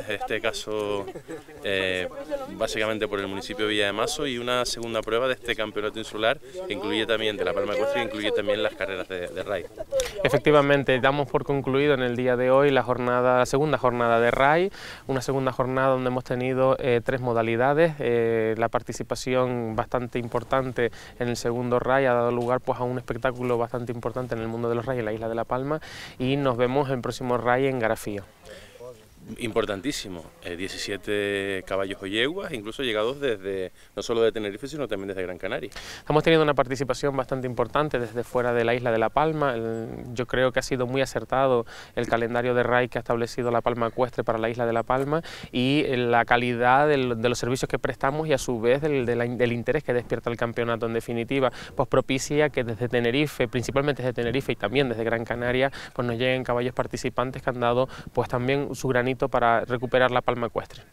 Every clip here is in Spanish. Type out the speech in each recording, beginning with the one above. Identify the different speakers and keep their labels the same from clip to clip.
Speaker 1: este caso básicamente por el municipio de Villademaso, y una segunda prueba de este campeonato insular que incluye también de la Palma Ecuestre, incluye también las carreras de RAI.
Speaker 2: Efectivamente, damos por concluido en el día de hoy la segunda jornada de RAI, una segunda jornada donde hemos tenido 3 modalidades. La participación bastante importante en el segundo RAI ha dado lugar pues a un espectáculo bastante importante en el mundo de los RAI en la isla de La Palma, y nos vemos en el próximo RAI en Garafío.
Speaker 1: Importantísimo, 17 caballos o yeguas, incluso llegados desde, no solo de Tenerife, sino también desde Gran Canaria.
Speaker 2: Estamos teniendo una participación bastante importante desde fuera de la isla de La Palma. Yo creo que ha sido muy acertado el calendario de RAI que ha establecido La Palma Ecuestre para la isla de La Palma, y la calidad de los servicios que prestamos, y a su vez del interés que despierta el campeonato en definitiva, pues propicia que desde Tenerife, principalmente desde Tenerife y también desde Gran Canaria, pues nos lleguen caballos participantes que han dado pues también su granito para recuperar la Palma Ecuestre.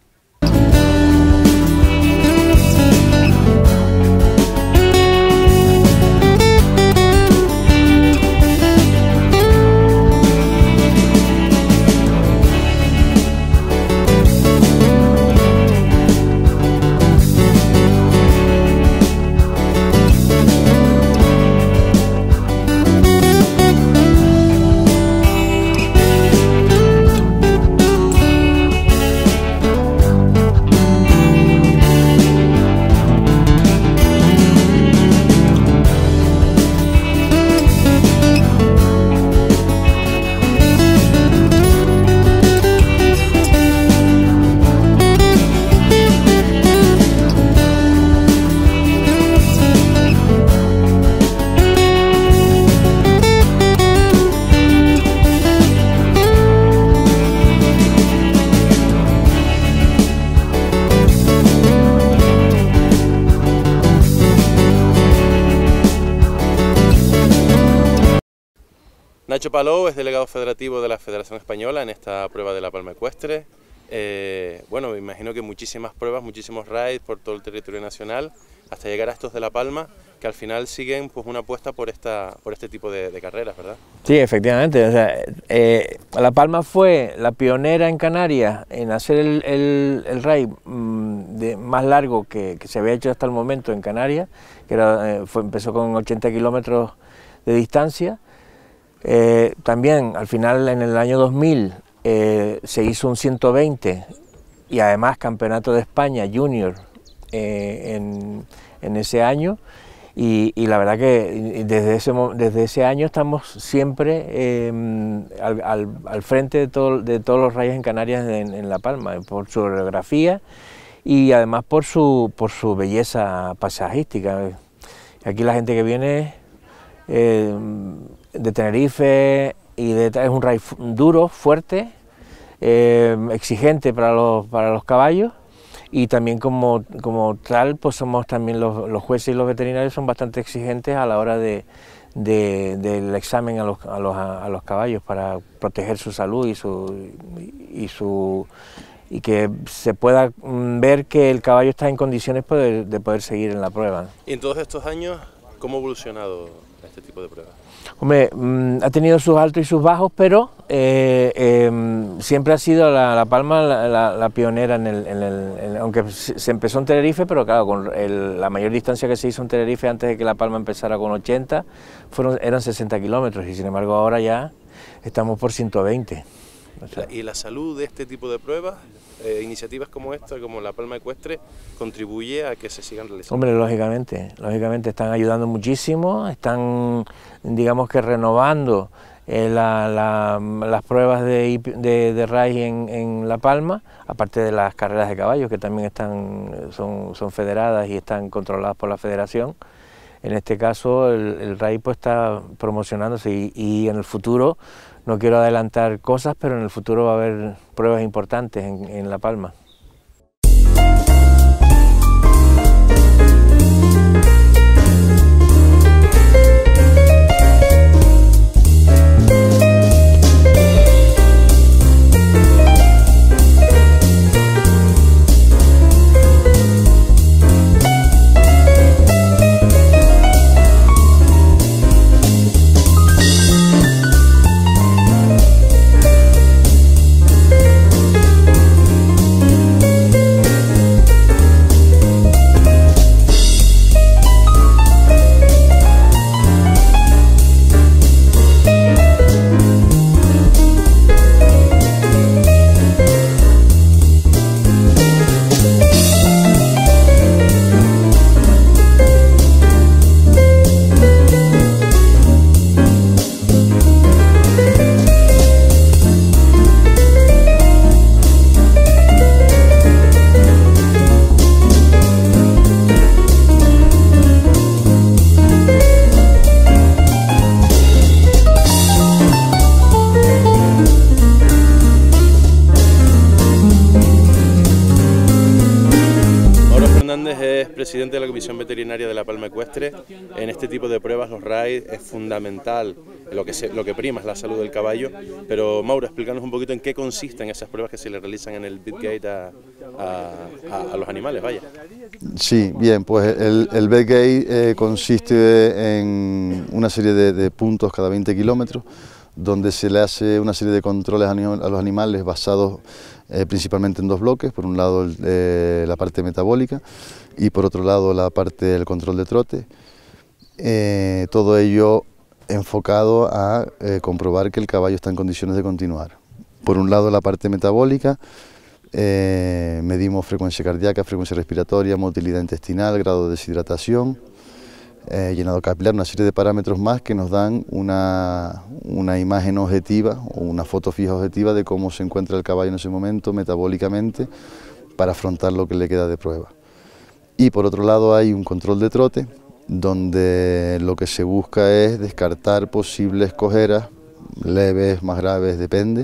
Speaker 1: Nacho Palou es delegado federativo de la Federación Española en esta prueba de la Palma Ecuestre. Bueno, me imagino que muchísimas pruebas, muchísimos raids por todo el territorio nacional, hasta llegar a estos de La Palma, que al final siguen pues una apuesta por este tipo de carreras, ¿verdad?
Speaker 3: Sí, efectivamente. O sea, La Palma fue la pionera en Canarias en hacer el raid más largo que se había hecho hasta el momento en Canarias, que empezó con 80 kilómetros de distancia. También al final en el año 2000 se hizo un 120 y además campeonato de España junior en ese año, y la verdad que desde ese año estamos siempre al frente de todos los raids en Canarias en La Palma, por su orografía y además por su belleza paisajística. Aquí la gente que viene de Tenerife es un raid duro, fuerte, exigente para los caballos, y también como tal pues somos también los jueces y los veterinarios son bastante exigentes a la hora del examen a los caballos para proteger su salud y que se pueda ver que el caballo está en condiciones de poder seguir en la prueba.
Speaker 1: Y en todos estos años, ¿cómo ha evolucionado este tipo de pruebas?
Speaker 3: Hombre, ha tenido sus altos y sus bajos, pero siempre ha sido La Palma la pionera aunque se empezó en Tenerife, pero claro, con la mayor distancia que se hizo en Tenerife antes de que La Palma empezara con 80, eran 60 kilómetros, y sin embargo ahora ya estamos por 120. O sea,
Speaker 1: ¿y la salud de este tipo de pruebas, iniciativas como esta, como La Palma Ecuestre, contribuye a que se sigan realizando?
Speaker 3: Hombre, lógicamente están ayudando muchísimo, están, digamos que renovando las pruebas de RAI en La Palma, aparte de las carreras de caballos que también son federadas y están controladas por la federación. En este caso el RAI pues está promocionándose, y en el futuro, no quiero adelantar cosas, pero en el futuro va a haber pruebas importantes en La Palma.
Speaker 1: Fernández es presidente de la Comisión Veterinaria de la Palma Ecuestre. En este tipo de pruebas, los RAID, es fundamental, lo que prima es la salud del caballo. Pero Mauro, explícanos un poquito en qué consisten esas pruebas que se le realizan en el Vetgate a los animales, vaya.
Speaker 4: Sí, bien, pues el Vetgate consiste en una serie de puntos cada 20 kilómetros, donde se le hace una serie de controles a los animales basados principalmente en dos bloques: por un lado la parte metabólica y por otro lado la parte del control de trote, todo ello enfocado a comprobar que el caballo está en condiciones de continuar. Por un lado la parte metabólica, medimos frecuencia cardíaca, frecuencia respiratoria, motilidad intestinal, grado de deshidratación, llenado capilar, una serie de parámetros más que nos dan una imagen objetiva o una foto fija objetiva de cómo se encuentra el caballo en ese momento metabólicamente para afrontar lo que le queda de prueba. Y por otro lado hay un control de trote, donde lo que se busca es descartar posibles cojeras, leves, más graves, depende,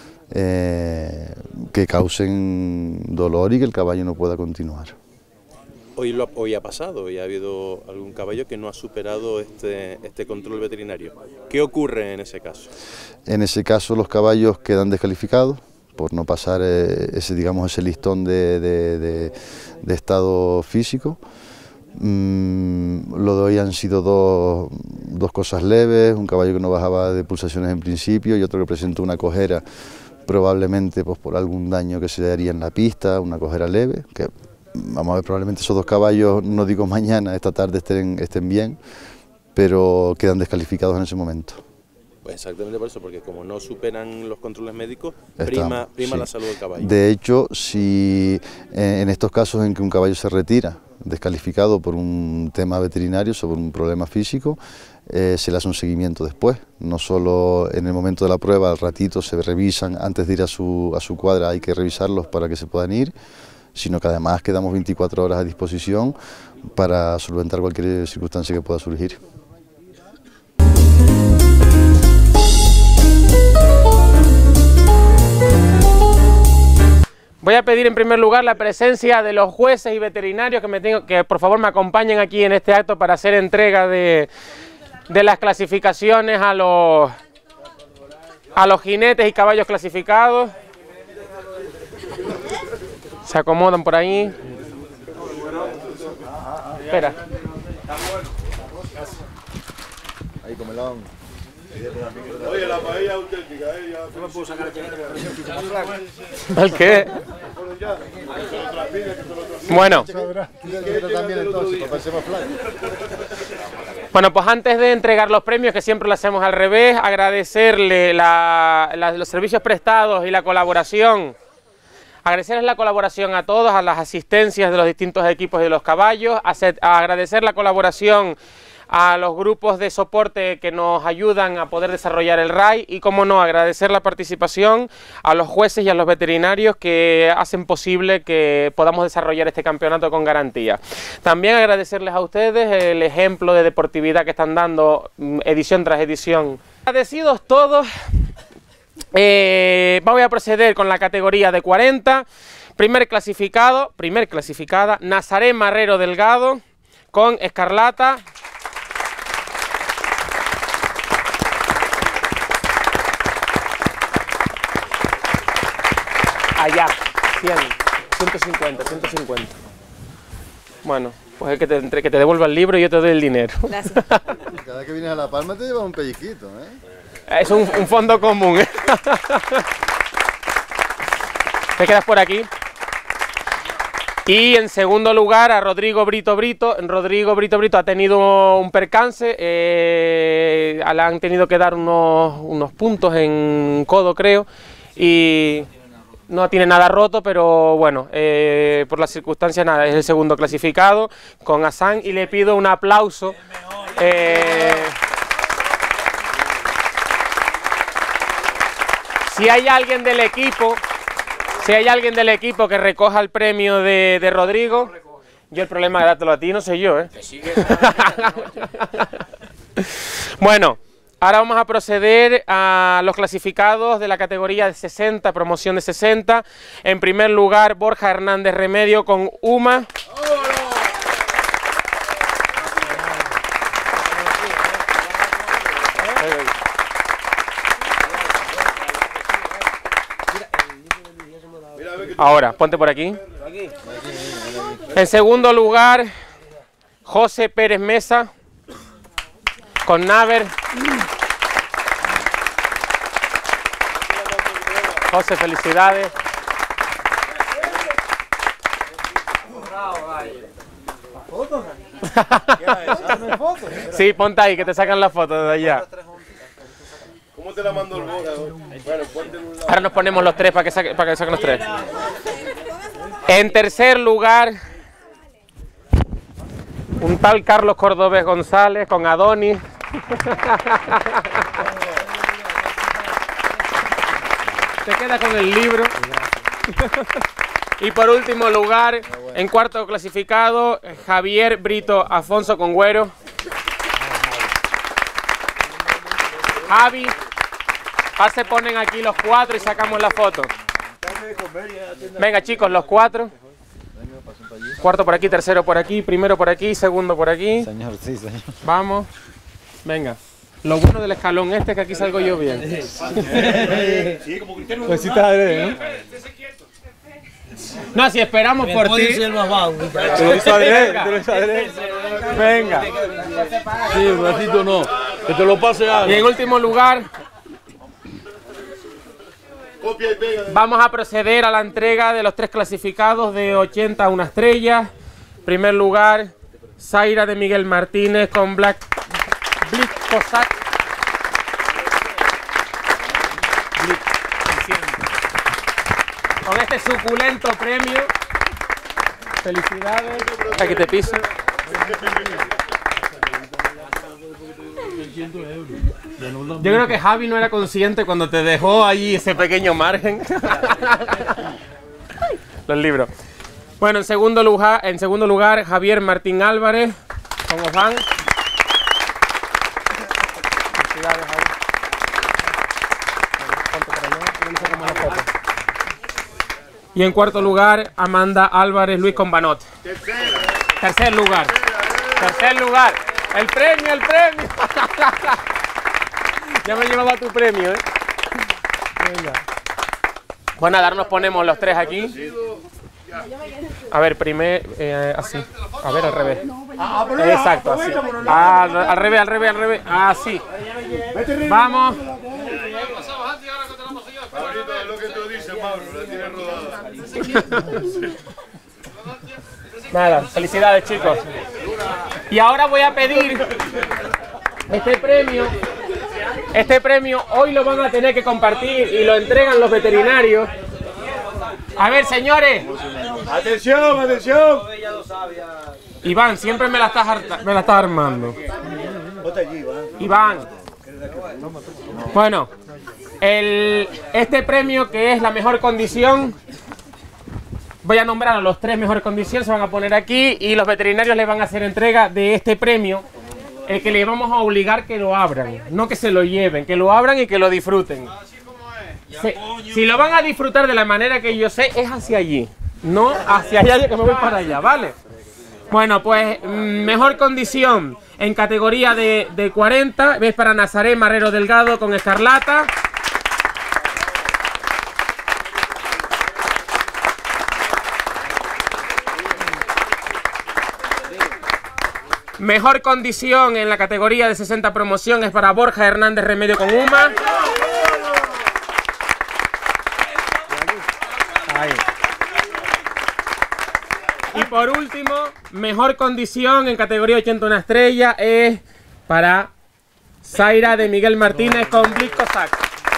Speaker 4: que causen dolor y que el caballo no pueda continuar.
Speaker 1: Hoy ha pasado, hoy ha habido algún caballo que no ha superado este control veterinario. ¿Qué ocurre en ese caso?
Speaker 4: En ese caso los caballos quedan descalificados por no pasar ese listón de estado físico. Lo de hoy han sido dos cosas leves: un caballo que no bajaba de pulsaciones en principio y otro que presentó una cojera, probablemente pues, por algún daño que se daría en la pista, una cojera leve, que vamos a ver, probablemente esos dos caballos, no digo mañana, esta tarde estén bien, pero quedan descalificados en ese momento.
Speaker 1: Pues exactamente por eso, porque como no superan los controles médicos, prima
Speaker 4: sí,
Speaker 1: la salud del caballo.
Speaker 4: De hecho, si en estos casos en que un caballo se retira descalificado por un tema veterinario, sobre un problema físico, se le hace un seguimiento después. No solo en el momento de la prueba, al ratito se revisan, antes de ir a su cuadra hay que revisarlos para que se puedan ir, sino que además quedamos 24 horas a disposición para solventar cualquier circunstancia que pueda surgir.
Speaker 2: Voy a pedir en primer lugar la presencia de los jueces y veterinarios que por favor me acompañen aquí en este acto para hacer entrega de las clasificaciones a los jinetes y caballos clasificados. Se acomodan por ahí. Espera.
Speaker 4: Ahí, comelón.
Speaker 5: Oye, la paella auténtica, ya. No me puedo sacar
Speaker 2: ¿El qué? Bueno. Bueno, pues antes de entregar los premios, que siempre lo hacemos al revés, agradecerle los servicios prestados y la colaboración. Agradecerles la colaboración a todos, a las asistencias de los distintos equipos y de los caballos, agradecer la colaboración a los grupos de soporte que nos ayudan a poder desarrollar el RAI y, como no, agradecer la participación a los jueces y a los veterinarios que hacen posible que podamos desarrollar este campeonato con garantía. También agradecerles a ustedes el ejemplo de deportividad que están dando edición tras edición. Agradecidos todos. Voy a proceder con la categoría de 40. Primer clasificada, Nazaré Marrero Delgado, con escarlata. Allá, 100, 150. Bueno, pues es que te devuelva el libro y yo te doy el dinero.
Speaker 6: Gracias.
Speaker 4: Cada vez que vienes a La Palma te llevas un pellizquito, ¿eh?
Speaker 2: Es un fondo común, ¿eh? Te quedas por aquí. Y en segundo lugar a Rodrigo Brito Brito. Rodrigo Brito Brito ha tenido un percance, le han tenido que dar unos puntos en codo, creo, y no tiene nada roto, pero bueno, por las circunstancias nada, es el segundo clasificado con Hassan, y le pido un aplauso. Si hay alguien del equipo que recoja el premio de Rodrigo, yo el problema de dártelo a ti no soy yo, ¿eh? Bueno, ahora vamos a proceder a los clasificados de la categoría de 60, promoción de 60. En primer lugar, Borja Hernández Remedio con Uma. Ahora, ponte por aquí. En segundo lugar, José Pérez Mesa, con Naver. José, felicidades. Sí, ponte ahí, que te sacan la foto de allá.
Speaker 5: ¿Cómo te la mandó el Bora? Bueno, ponte en un lado.
Speaker 2: Ahora nos ponemos los tres para que saquen los tres. En tercer lugar, un tal Carlos Cordobés González con Adonis. Se queda con el libro. Y por último lugar, en cuarto clasificado, Javier Brito Afonso con Güero. Javi, ahora se ponen aquí los cuatro y sacamos la foto. Venga chicos, los cuatro. Cuarto por aquí, tercero por aquí, primero por aquí, segundo por aquí.
Speaker 6: Señor, sí, señor.
Speaker 2: Vamos. Venga. Lo bueno del escalón este es que aquí salgo yo bien.
Speaker 5: Sí, como Cristiano.
Speaker 6: Pues sí está adrede, ¿no?
Speaker 2: No, si esperamos por ti.
Speaker 6: Te lo hizo adrede, te lo hizo adrede.
Speaker 2: Venga.
Speaker 5: Sí, un ratito no. Que te lo pase algo.
Speaker 2: Y en último lugar,
Speaker 5: Copia y pega.
Speaker 2: vamos a proceder a la entrega de los tres clasificados de 80 a 1 estrella. Primer lugar, Zaira de Miguel Martínez con Black Cossack. Con este suculento premio. Felicidades. Aquí te piso. Yo creo que Javi no era consciente cuando te dejó allí ese pequeño margen. Los libros. Bueno, en segundo lugar, Javier Martín Álvarez. ¿Cómo van? Felicidades, Javi. Ponte por allá, y vamos a tomar la foto. Y en cuarto lugar, Amanda Álvarez Luis con Banot. Tercer lugar. Tercer lugar. El premio, el premio. Ya me llevaba tu premio, ¿eh? Venga. Pues nada, ahora nos ponemos los tres aquí. A ver, primero, así. A ver, al revés. Exacto, así. Al revés, al revés, al revés. Así. Vamos.
Speaker 5: Ahorita es lo que tú dices, Mauro, la tienes rodada.
Speaker 2: Nada, felicidades, chicos. Y ahora voy a pedir este premio. Este premio hoy lo van a tener que compartir y lo entregan los veterinarios. A ver, señores.
Speaker 5: Atención, atención.
Speaker 2: Iván, siempre me la estás armando. Iván. Bueno, este premio que es la mejor condición, voy a nombrar a los tres mejores condiciones, se van a poner aquí y los veterinarios les van a hacer entrega de este premio, el que les vamos a obligar que lo abran, no que se lo lleven, que lo abran y que lo disfruten. Si lo van a disfrutar de la manera que yo sé, es hacia allí, no hacia allá que me voy para allá, ¿vale? Bueno, pues mejor condición en categoría de 40, ves para Nazaret Marrero Delgado con escarlata. Mejor condición en la categoría de 60 promoción es para Borja Hernández Remedio con Uma. Ahí. Y por último, mejor condición en categoría 81 estrella es para Zaira de Miguel Martínez con Black Cossack.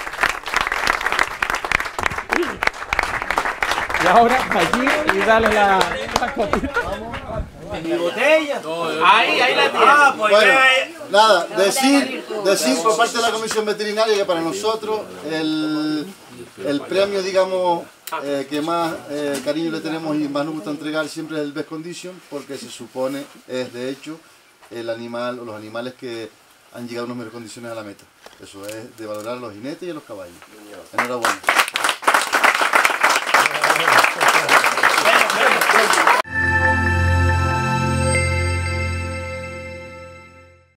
Speaker 2: Y ahora allí y dale la copita.
Speaker 6: ¿Mi botella?
Speaker 2: Ahí la tienes.
Speaker 4: Bueno, nada, decir por parte de la Comisión Veterinaria que para nosotros el premio, digamos, que más cariño le tenemos y más nos gusta entregar siempre es el Best Condition, porque se supone, es de hecho, el animal o los animales que han llegado a unas mejores condiciones a la meta. Eso es de valorar a los jinetes y a los caballos. Enhorabuena.